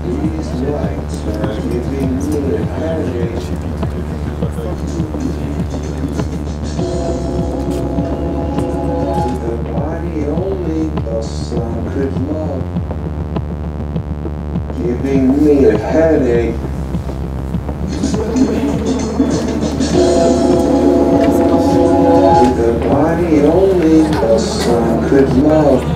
These lights are giving me a headache. The body only the sun could love. Giving me a headache. The body only the sun could love.